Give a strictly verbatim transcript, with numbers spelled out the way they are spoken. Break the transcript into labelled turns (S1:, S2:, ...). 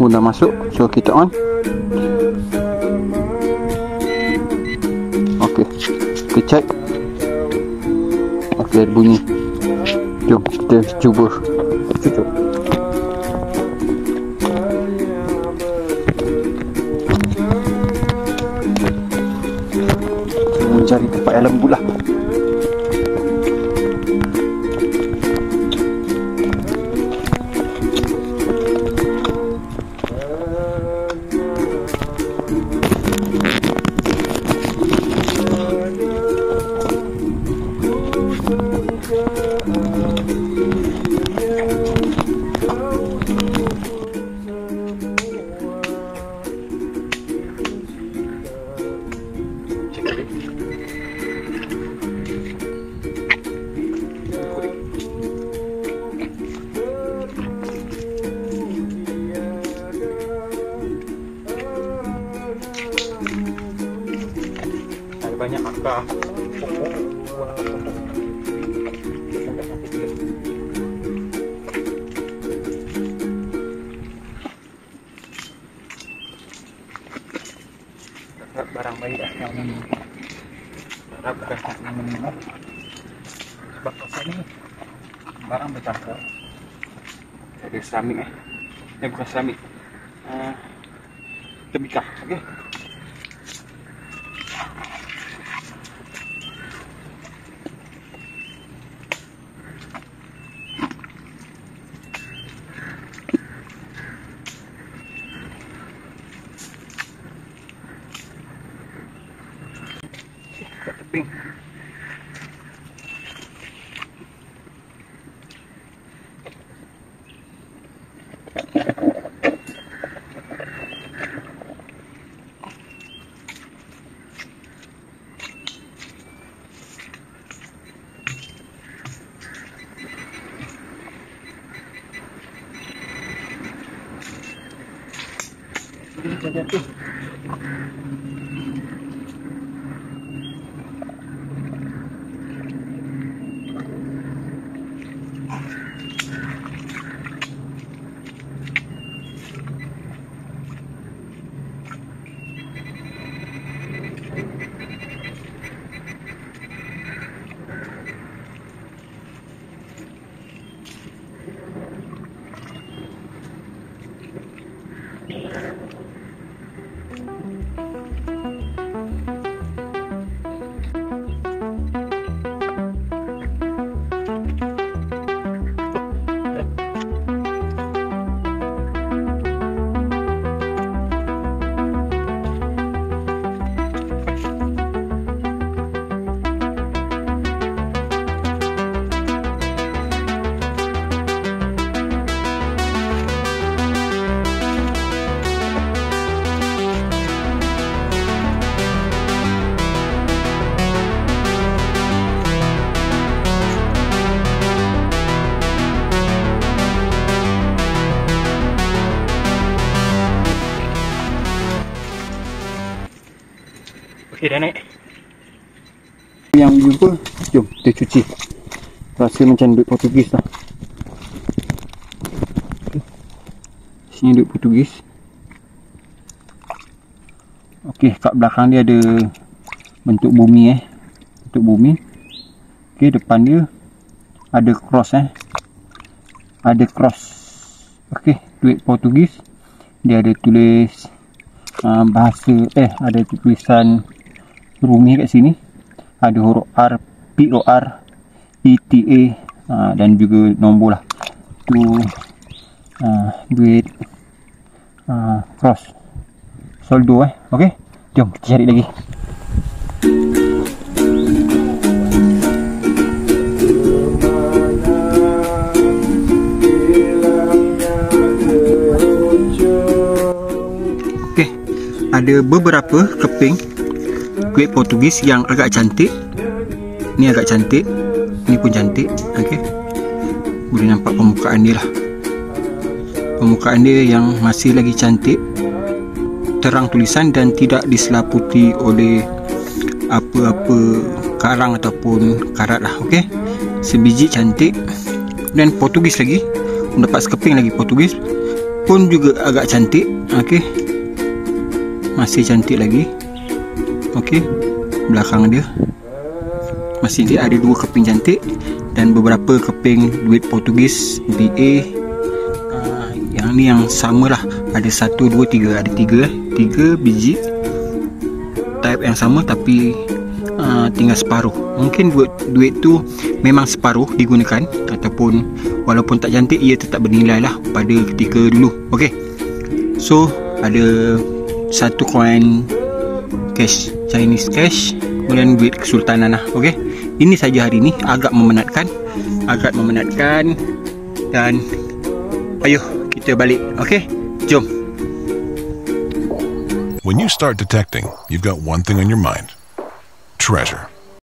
S1: Udah masuk, so kita on. Oke, kita cek. Oke, bunyi. Jom kita cuba cucuk. Mencari tempat yang lembut lah. Banyak akar pokok barang bayi dah yang ini harap bukan yang ini sebab pasal ni barang bercampur ada seramik eh ini bukan seramik uh, tembikah. Okey, kat teping. Ini jatuh. Okey, dah naik. Yang jumpa, jom kita cuci. Rasa macam duit Portugis lah. Sini duit Portugis. Okey, kat belakang dia ada bentuk bumi eh. Bentuk bumi. Okey, depan dia ada cross eh. Ada cross. Okey, duit Portugis. Dia ada tulis uh, bahasa eh ada tulisan Rumi kat sini. Ada huruf R, P O R, E T A uh, dan juga nombor lah. Tu uh, duit uh, cross soldo eh. Okey, jom kita cari lagi. Okey, ada beberapa keping kuih Portugis yang agak cantik. Ni agak cantik, ni pun cantik. Okey, boleh nampak permukaan dia lah. Permukaan dia yang masih lagi cantik, terang tulisan dan tidak diselaputi oleh apa-apa karang ataupun karat lah. Okey, sebiji cantik dan Portugis lagi, mendapat sekeping lagi Portugis. pun juga agak cantik. Okey, masih cantik lagi. Okey, belakang dia masih dia ada dua keping cantik dan beberapa keping duit Portugis B A. Uh, yang ni yang samalah, ada satu, dua, tiga, ada tiga eh. tiga biji type yang sama tapi uh, tinggal separuh. Mungkin duit, duit tu memang separuh digunakan, ataupun walaupun tak cantik ia tetap bernilai lah pada ketika dulu. Okey, so ada satu koin cash, Chinese cash, kemudian duit Kesultanan lah. Okey, ini saja hari ni, agak memenatkan, agak memenatkan dan ayo kita balik. Okey, jom.
S2: When you start detecting, you've got one thing on your mind: treasure.